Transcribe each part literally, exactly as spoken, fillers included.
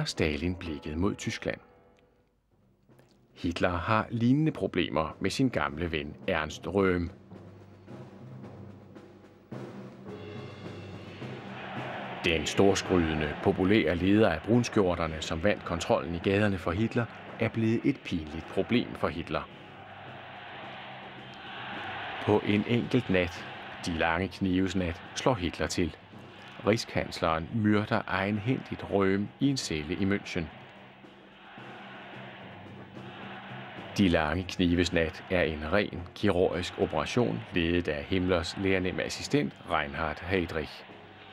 Stalin blikket mod Tyskland. Hitler har lignende problemer med sin gamle ven Ernst Röhm. Den storskrydende, populære leder af brunskjorterne, som vandt kontrollen i gaderne for Hitler, er blevet et pinligt problem for Hitler. På en enkelt nat, de lange knives nat, slår Hitler til. Rigskansleren myrder egenhændigt Röhm i en celle i München. De lange knives nat er en ren kirurgisk operation, ledet af Himmlers lærernemme assistent Reinhard Heydrich.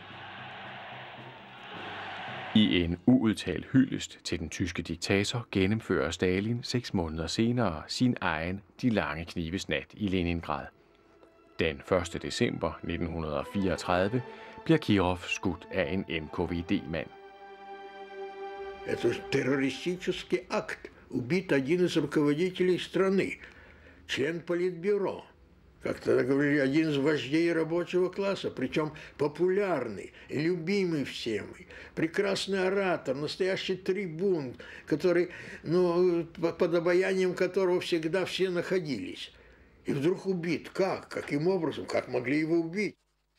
I en uudtalt hyldest til den tyske diktator gennemfører Stalin seks måneder senere sin egen De lange knives nat i Leningrad. Den første december nitten fireogtredive bliver Kirov skudt af en N K V D-mand. Это же террористический акт. Убит один из руководителей страны, член политбюро. Как тогда говорили, один из вождей рабочего класса, причем популярный, любимый всеми, прекрасный оратор, настоящий трибун, который, ну, под обаянием которого всегда все находились. И вдруг убит. Как? Каким образом? Как могли его убить?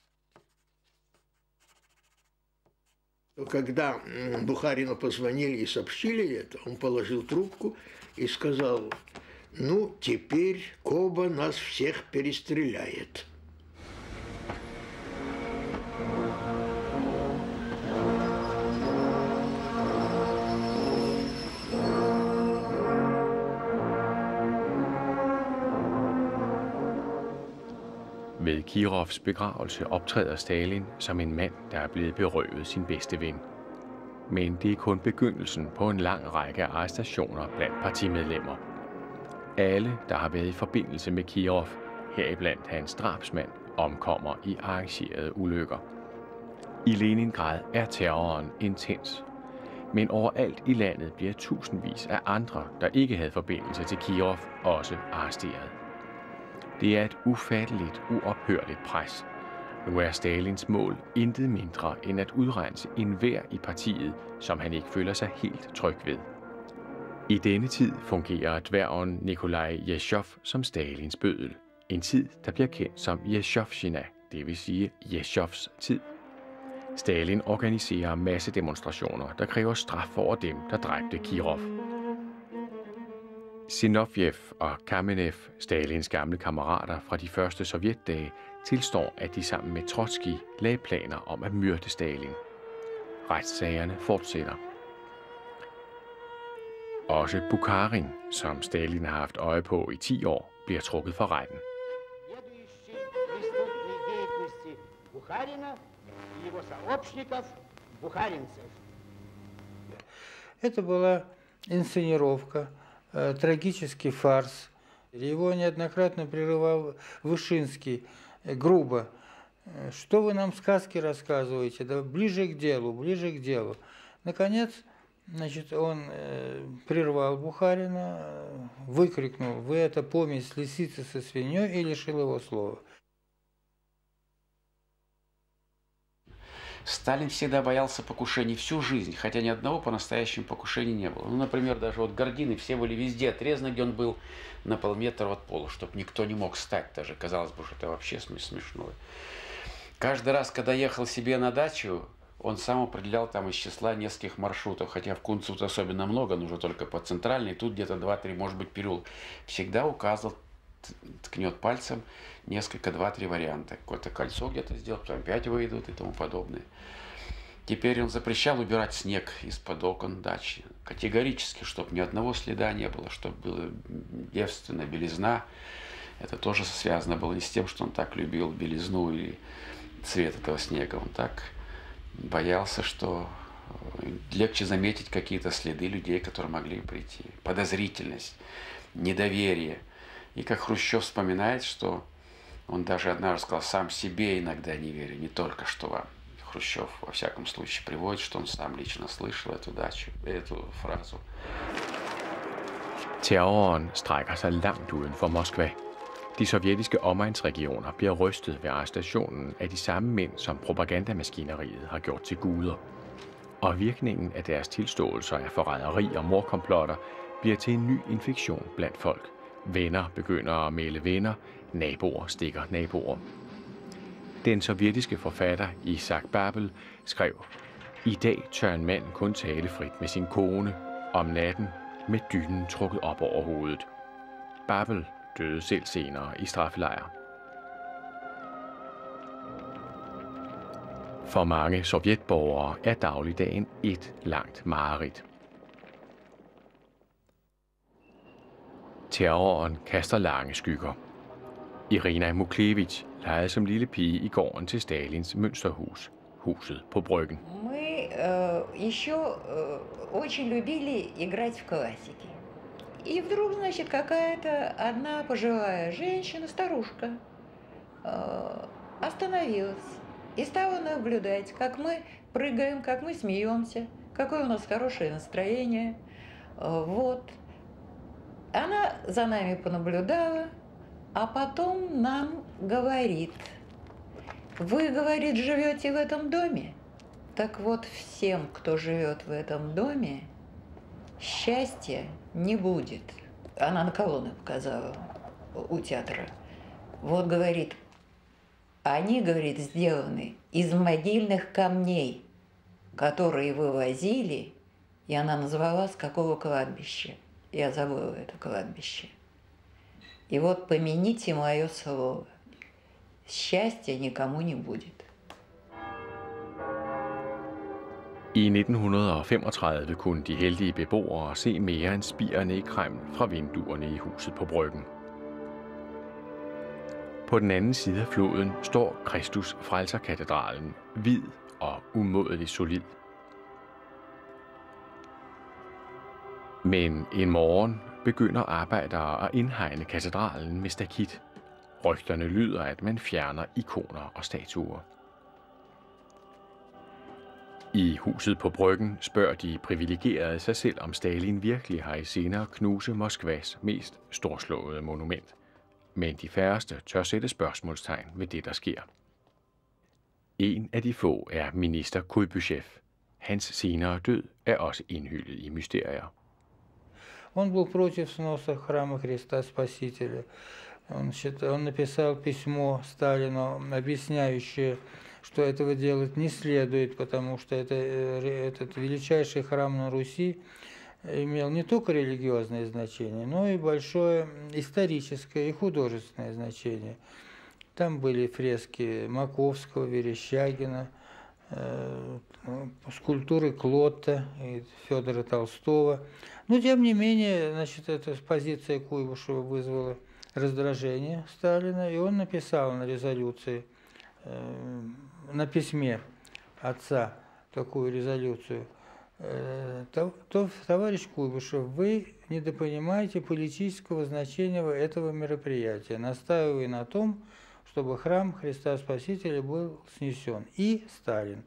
Когда Бухарину позвонили и сообщили это, он положил трубку и сказал: «Ну, теперь Коба нас всех перестреляет». Ved Kirovs begravelse optræder Stalin som en mand, der er blevet berøvet sin bedste ven. Men det er kun begyndelsen på en lang række arrestationer blandt partimedlemmer. Alle, der har været i forbindelse med Kirov, heriblandt hans drabsmand, omkommer i arrangerede ulykker. I Leningrad er terroren intens. Men overalt i landet bliver tusindvis af andre, der ikke havde forbindelse til Kirov, også arresteret. Det er et ufatteligt, uophørligt pres. Nu er Stalins mål intet mindre end at udrense enhver i partiet, som han ikke føler sig helt tryg ved. I denne tid fungerer dværgen Nikolaj Jesjov som Stalins bøddel. En tid, der bliver kendt som Jesjovshina, det vil sige Jesjovs tid. Stalin organiserer massedemonstrationer, der kræver straf over dem, der dræbte Kirov. Zinovjev og Kamenev, Stalins gamle kammerater fra de første sovjetdage, tilstår, at de sammen med Trotskij lagde planer om at myrde Stalin. Retssagerne fortsætter. Også Bukharin, som Stalin har haft øje på i ti år, bliver trukket for retten. Это была инсценировка, трагический фарс. Его неоднократно прерывал Вышинский грубо. Что вы нам сказки рассказываете? Да ближе к делу, ближе к делу. Наконец, значит, он прервал Бухарина, выкрикнул: «Вы это помесь лисицы со свиньей», и лишил его слова. Сталин всегда боялся покушений всю жизнь, хотя ни одного по-настоящему покушения не было. Ну, например, даже вот гардины все были везде отрезаны, где он был, на полметра от пола, чтобы никто не мог встать даже. Казалось бы, что это вообще смешно. Каждый раз, когда ехал себе на дачу, он сам определял там из числа нескольких маршрутов, хотя в Кунцево особенно много, нужно только по центральной, тут где-то два-три, может быть, переулок. Всегда указывал, ткнет пальцем несколько, два-три варианта. Какое-то кольцо где-то сделал, потом опять выйдут и тому подобное. Теперь он запрещал убирать снег из-под окон дачи. Категорически, чтобы ни одного следа не было, чтобы была девственная белизна. Это тоже связано было не с тем, что он так любил белизну или цвет этого снега. Он так боялся, что легче заметить какие-то следы людей, которые могли прийти. Подозрительность, недоверие. И как Хрущев вспоминает, что он даже однажды сказал: «Сам себе иногда не верю, не только что вам». Хрущев, во всяком случае, приводит, что он сам лично слышал эту дачу, эту фразу. Terroren strækker sig langt uden for Moskva. De sovjetiske omegnsregioner bliver rystet ved arrestationen af de samme mænd, som propagandamaskineriet har gjort til guder. og virkningen af deres tilståelser af forræderi og mordkomplotter bliver til en ny infektion blandt folk. Venner begynder at melde venner, naboer stikker naboer. Den sovjetiske forfatter Isaac Babel skrev: "I dag tør en mand kun tale frit med sin kone, om natten med dynen trukket op over hovedet." Babel døde selv senere i straffelejr. For mange sovjetborgere er dagligdagen et langt mareridt. Terroren kaster lange skygger. Irina Muklevich legede som lille pige i gården til Stalins mønsterhus, huset på Bryggen. Мы э, еще э, очень любили играть в классики. И вдруг, значит, какая-то одна пожилая женщина, старушка, э, остановилась и стала наблюдать, как мы прыгаем, как мы смеемся, какое у нас хорошее настроение. Э, вот. Она за нами понаблюдала, а потом нам говорит: "Вы, говорит, живете в этом доме? Так вот, всем, кто живет в этом доме, счастья не будет." Она на колонны показала у театра. Вот, говорит, они, говорит, сделаны из могильных камней, которые вывозили, и она назвала, с какого кладбища. Я забыла это кладбище. И вот помяните мое слово, счастья никому не будет. I nitten femogtredive kunne de heldige beboere se mere end spirene i Kreml fra vinduerne i huset på Bryggen. På den anden side af floden står Kristus Frelserkatedralen, hvid og umådelig solid. Men en morgen begynder arbejdere at indhegne katedralen med stakit. Rygterne lyder, at man fjerner ikoner og statuer. I huset på Bryggen spørger de privilegerede sig selv, om Stalin virkelig har i sinde at knuse Moskvas mest storslåede monument. Men de færreste tør sætte spørgsmålstegn ved det, der sker. En af de få er minister Kuybyshev. Hans senere død er også indhyllet i mysterier. Он был против сноса храма Христа Спасителя. Он, считал, он написал письмо Сталину, объясняющее, что этого делать не следует, потому что это, этот величайший храм на Руси имел не только религиозное значение, но и большое историческое и художественное значение. Там были фрески Маковского, Верещагина, э, скульптуры Клотта и Федора Толстого. Но, тем не менее, значит, эта позиция Куйбышева вызвала раздражение Сталина, и он написал на резолюции, э, на письме отца такую резолюцию: э, то, то, товарищ Куйбышев, вы недопонимаете политического значения этого мероприятия, настаивая на том, чтобы храм Христа Спасителя был снесен. И Сталин.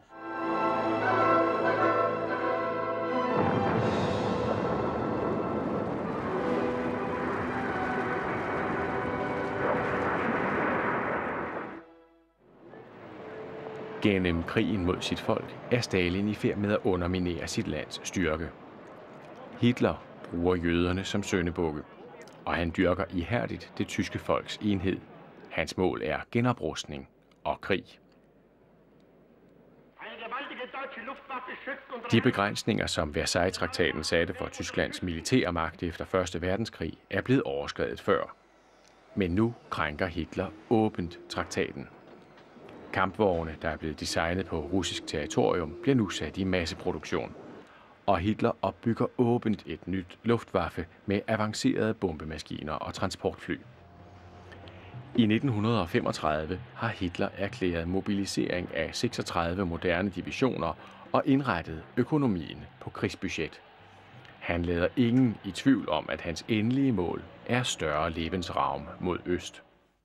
Gennem krigen mod sit folk er Stalin i færd med at underminere sit lands styrke. Hitler bruger jøderne som syndebukke, og han dyrker ihærdigt det tyske folks enhed. Hans mål er genoprustning og krig. De begrænsninger, som Versailles-traktaten satte for Tysklands militære magt efter første verdenskrig, er blevet overskredet før. Men nu krænker Hitler åbent traktaten. Kampvogne, der er blevet designet på russisk territorium, bliver nu sat i masseproduktion. Og Hitler opbygger åbent et nyt luftwaffe med avancerede bombemaskiner og transportfly. I nitten femogtredive har Hitler erklæret mobilisering af seksogtredive moderne divisioner og indrettet økonomien på krigsbudget. Han lader ingen i tvivl om, at hans endelige mål er større Lebensraum mod øst.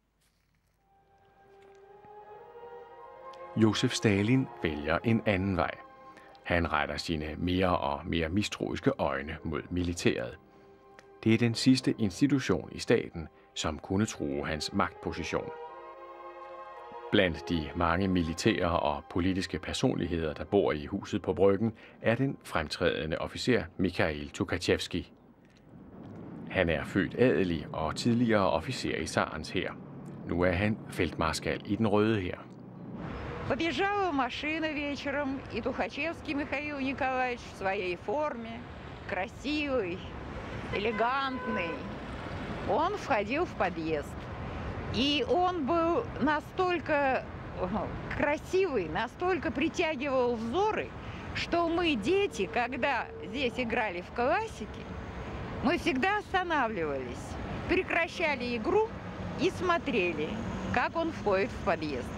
Josef Stalin vælger en anden vej. Han retter sine mere og mere mistroiske øjne mod militæret. Det er den sidste institution i staten, som kunne true hans magtposition. Blandt de mange militære og politiske personligheder, der bor i huset på Bryggen, er den fremtrædende officer Mikhail Tukhachevsky. Han er født adelig og tidligere officer i zarens hær. Nu er han feltmarskal i den røde hær. Подъезжала машина вечером, и Тухачевский Михаил Николаевич в своей форме, красивый, элегантный, он входил в подъезд. И он был настолько красивый, настолько притягивал взоры, что мы, дети, когда здесь играли в классике, мы всегда останавливались, прекращали игру и смотрели, как он входит в подъезд.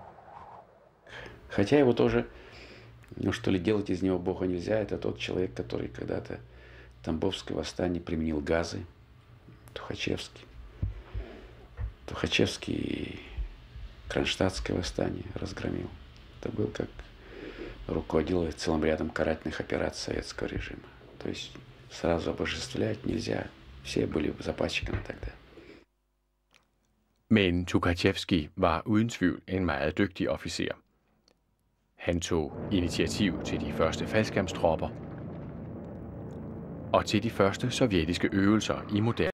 Хотя его тоже, ну что ли, делать из него Бога нельзя. Это тот человек, который когда-то в Тамбовское восстание применил газы. Тухачевский. Тухачевский Кронштадтское восстание разгромил. Это был как руководил целым рядом карательных операций советского режима. То есть сразу обожествлять нельзя. Все были запачканы тогда. Men Tukhachevsky var uden tvivl en meget dygtig officer. Han tog initiativ til de første faldskærmstropper og til de første sovjetiske øvelser i moderne